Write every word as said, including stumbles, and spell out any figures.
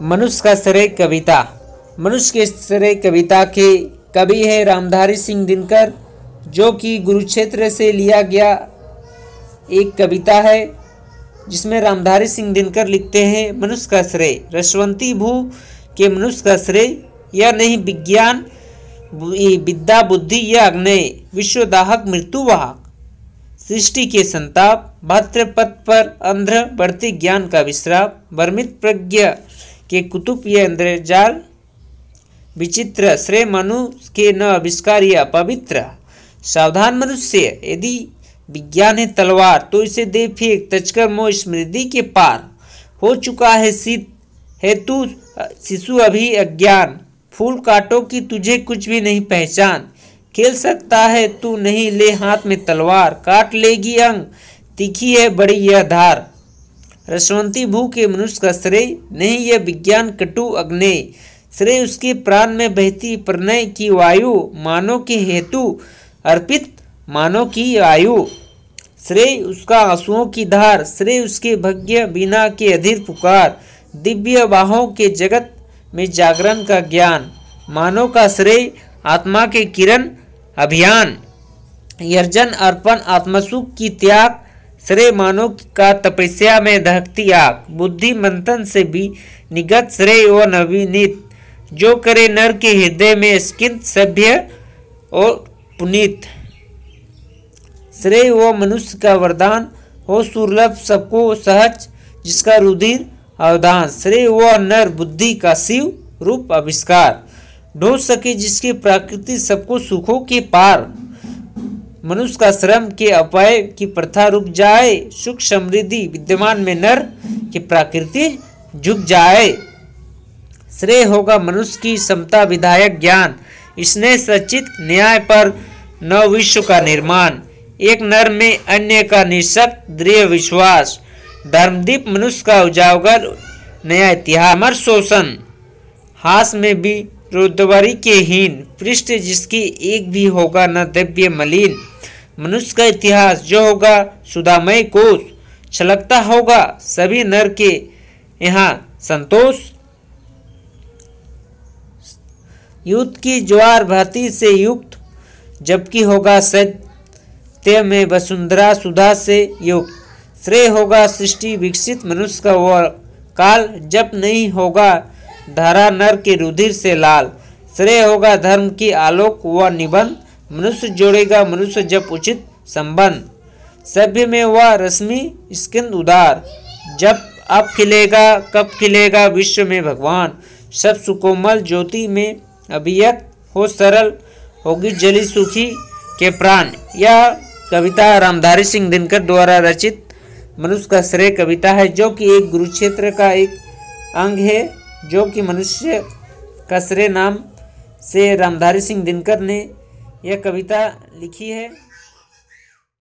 मनुष्य का श्रेय कविता। मनुष्य के श्रेय कविता के कवि है रामधारी सिंह दिनकर, जो कि कुरुक्षेत्र से लिया गया एक कविता है, जिसमें रामधारी सिंह दिनकर लिखते हैं मनुष्य का श्रेय। रसवंती भू के मनुष्य का श्रेय यह नहीं विज्ञान विद्या बुद्धि यह अग्नेय, विश्वदाहक मृत्युवाहक, सृष्टि के संताप, भाद्रपद पर अंध्र बढ़ती ज्ञान का विश्राप, वर्मित प्रज्ञ के कुतुब ये इंद्रजाल विचित्र, श्रेय मनुष्य के न आविष्कार ये अपवित्र। सावधान मनुष्य, यदि विज्ञान है तलवार तो इसे दे फेंक, तजकर मोह स्मृति के पार। हो चुका है शीत है तू शिशु अभी अज्ञान, फूल काटो कि तुझे कुछ भी नहीं पहचान। खेल सकता है तू नहीं ले हाथ में तलवार, काट लेगी अंग तीखी है बड़ी यह धार। रसवंती भू के मनुष्य का श्रेय नहीं यह विज्ञान कटु अग्नेय, श्रेय उसके प्राण में बहती प्रणय की वायु, मानव के हेतु अर्पित मानव की आयु। श्रेय उसका आंसुओं की धार, श्रेय उसके भाग्य बिना के अधीर पुकार, दिव्य बाहों के जगत में जागरण का ज्ञान। मानव का श्रेय आत्मा के किरण अभियान, यर्जन अर्पण आत्मसुख की त्याग, श्रेय मानव का तपस्या में दहकती आग। बुद्धि मंथन से भी निगत श्रेय व नवीनित, जो करे नर के हृदय में स्किंत सभ्य और पुनीत। श्रेय वो मनुष्य का वरदान हो सुलभ सबको सहज, जिसका रुधिर अवधान। श्रेय वो नर बुद्धि का शिव रूप आविष्कार, ढो सके जिसकी प्रकृति सबको सुखों के पार। मनुष्य का श्रम के अपाय की प्रथा रुक जाए, सुख समृद्धि विद्यमान में नर की प्रकृति झुक जाए। श्रेय होगा मनुष्य की समता विधायक ज्ञान, इसने सचित न्याय पर नव विश्व का निर्माण। एक नर में अन्य का निःशक्त दृढ़ विश्वास, धर्मदीप मनुष्य का उजागर नया इतिहास। अमर शोषण हास में भी रुद्रवरी के हीन, पृष्ठ जिसकी एक भी होगा न दिव्य मलिन। मनुष्य का इतिहास जो होगा सुधामय कोश, छलकता होगा सभी नर के यहाँ संतोष। युद्ध की ज्वार भांति से युक्त, जबकि होगा सत्य में वसुंधरा सुधा से युक्त। श्रेय होगा सृष्टि विकसित मनुष्य का वह काल, जब नहीं होगा धारा नर के रुधिर से लाल। श्रेय होगा धर्म की आलोक व निबंध, मनुष्य जोड़ेगा मनुष्य जब उचित संबंध। सभ्य में वह रश्मि स्किंद उदार, जब अब खिलेगा कब खिलेगा विश्व में भगवान। सब सुकोमल ज्योति में अभियत हो सरल, होगी जली सुखी के प्राण। यह कविता रामधारी सिंह दिनकर द्वारा रचित मनुष्य का श्रेय कविता है, जो कि एक कुरुक्षेत्र का एक अंग है, जो कि मनुष्य का श्रेय नाम से रामधारी सिंह दिनकर ने यह कविता लिखी है।